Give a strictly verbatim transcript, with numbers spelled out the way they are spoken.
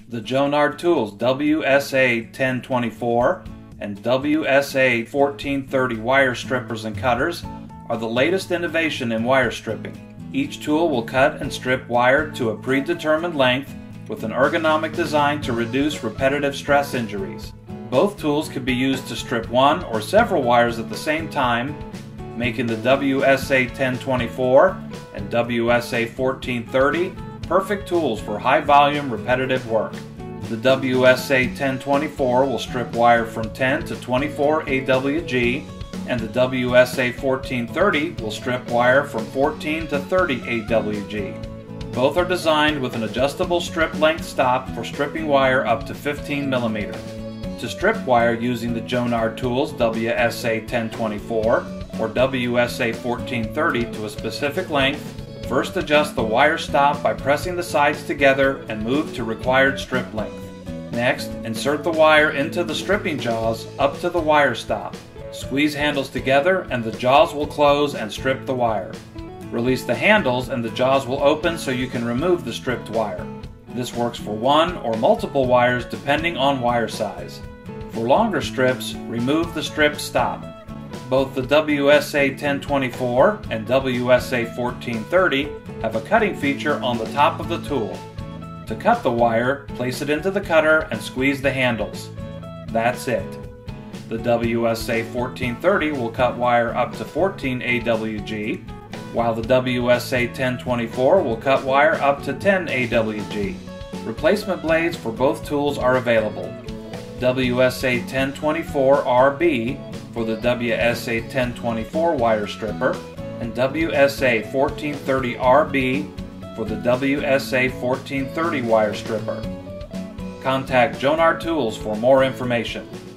The Jonard tools W S A ten twenty-four and W S A fourteen thirty wire strippers and cutters are the latest innovation in wire stripping. Each tool will cut and strip wire to a predetermined length with an ergonomic design to reduce repetitive stress injuries. Both tools can be used to strip one or several wires at the same time, making the W S A ten twenty-four and W S A fourteen thirty perfect tools for high-volume repetitive work. The W S A ten twenty-four will strip wire from ten to twenty-four A W G, and the W S A fourteen thirty will strip wire from fourteen to thirty A W G. Both are designed with an adjustable strip length stop for stripping wire up to fifteen millimeters. To strip wire using the Jonard tools W S A ten twenty-four or W S A fourteen thirty to a specific length, first adjust the wire stop by pressing the sides together and move to required strip length. Next, insert the wire into the stripping jaws up to the wire stop. Squeeze handles together and the jaws will close and strip the wire. Release the handles and the jaws will open so you can remove the stripped wire. This works for one or multiple wires depending on wire size. For longer strips, remove the stripped stop. Both the W S A ten twenty-four and W S A fourteen thirty have a cutting feature on the top of the tool. To cut the wire, place it into the cutter and squeeze the handles. That's it. The W S A fourteen thirty will cut wire up to fourteen A W G, while the W S A ten twenty-four will cut wire up to ten A W G. Replacement blades for both tools are available. W S A ten twenty-four R B for the W S A ten twenty-four wire stripper and W S A fourteen thirty R B for the W S A fourteen thirty wire stripper. Contact Jonard Tools for more information.